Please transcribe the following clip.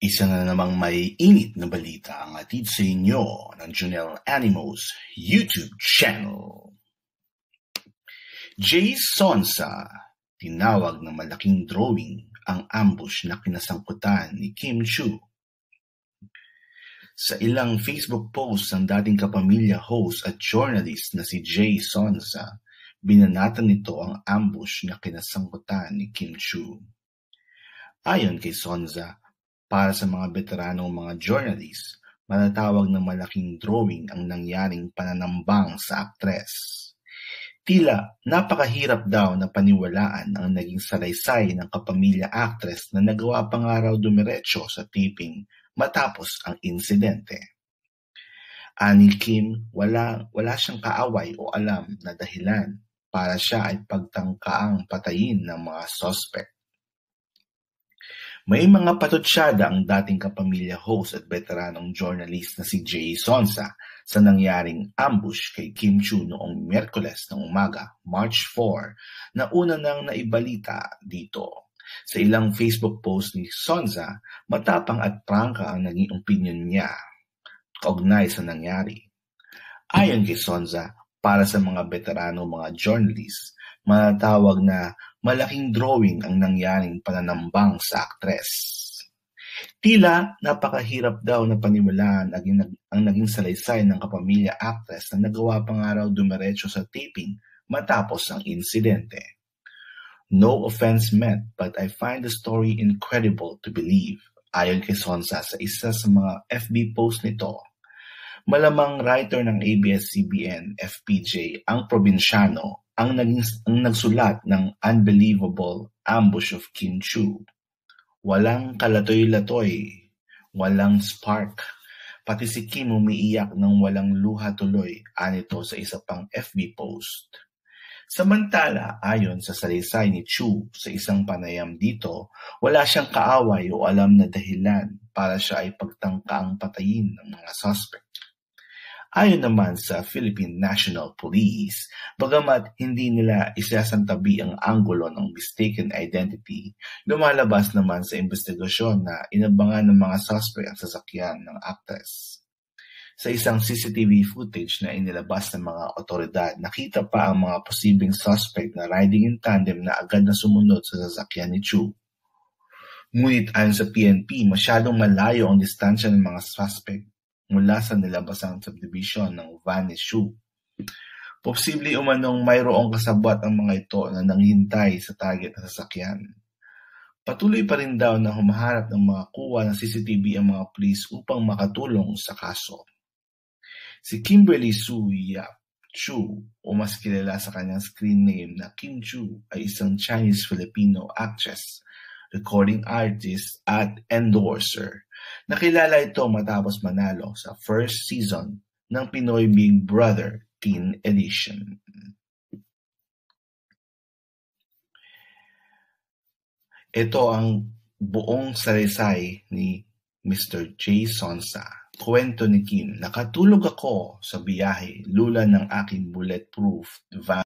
Isa na namang may init na balita ang atid sa inyo ng Junel Animos YouTube channel. Sonza, tinawag na malaking drawing ang ambush na kinasangkutan ni Kim Chiu. Sa ilang Facebook posts ng dating kapamilya host at journalist na si Sonza, binanatan nito ang ambush na kinasangkutan ni Kim Chiu. Ayon kay Sonza, para sa mga veteranong mga journalist, matatawag na malaking drawing ang nangyaring pananambang sa aktres. Tila napakahirap daw na paniwalaan ang naging salaysay ng kapamilya actress na nagawa pa nga raw dumiretso sa taping matapos ang insidente. Ani Kim, wala siyang kaaway o alam na dahilan para siya ay pagtangkaang patayin ng mga suspect. May mga patutsyada ang dating kapamilya host at veteranong journalist na si Sonza sa nangyaring ambush kay Kim Chiu noong Miyerkules ng umaga, March 4, na una nang naibalita dito. Sa ilang Facebook post ni Sonza, matapang at prangka ang naging opinion niya kaugnay sa nangyari. Ayon kay Sonza, para sa mga veterano mga journalist, matatawag na malaking drawing ang nangyaring pananambang sa aktres. Tila napakahirap daw na paniwalaan ang naging salaysay ng kapamilya actress na nagawa pa nga raw dumiretso sa taping matapos ang insidente. No offense meant, but I find the story incredible to believe, ayon kay Sonza sa isa sa mga FB post nito. Malamang writer ng ABS-CBN, FPJ, ang probinsyano, ang nagsulat ng Unbelievable Ambush of Kim Chiu. Walang kalatoy-latoy, walang spark. Pati si Kim umiiyak ng walang luha tuloy, anito sa isa pang FB post. Samantala, ayon sa salaysay ni Chiu sa isang panayam dito, wala siyang kaaway o alam na dahilan para siya ay pagtangkaang patayin ng mga suspect. Ayon naman sa Philippine National Police, bagamat hindi nila isasantabi ang anggulo ng mistaken identity, lumalabas naman sa investigasyon na inabangan ng mga suspect ang sasakyan ng actress. Sa isang CCTV footage na inilabas ng mga otoridad, nakita pa ang mga posibleng suspect na riding in tandem na agad na sumunod sa sasakyan ni Chiu. Ngunit ayon sa PNP, masyadong malayo ang distansya ng mga suspect mula sa nilabasang subdivision ng van ni Chiu. Posible umanong mayroong kasabwat ang mga ito na nanghintay sa target na sasakyan. Patuloy pa rin daw na humaharap ng mga kuha ng CCTV ang mga pulis upang makatulong sa kaso. Si Kimberly Sue Yap Chiu, o mas kilala sa kanyang screen name na Kim Chiu, ay isang Chinese-Filipino actress, recording artist at endorser. Nakilala ito matapos manalo sa first season ng Pinoy Big Brother Teen Edition. Ito ang buong salaysay ni Mr. Sonza. Kwento ni Kim, nakatulog ako sa biyahe lula ng aking bulletproof van.